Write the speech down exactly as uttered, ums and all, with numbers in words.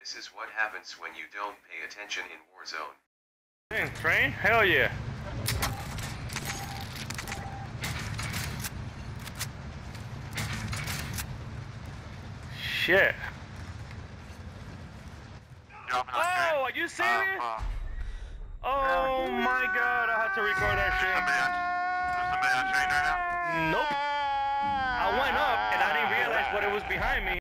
This is what happens when you don't pay attention in Warzone. Dang, train? Hell yeah. Shit. Oh, are you serious? Uh, uh, oh my god, I had to record that shit. There's somebody on train right now? Nope. I went up and I didn't realize what it was behind me.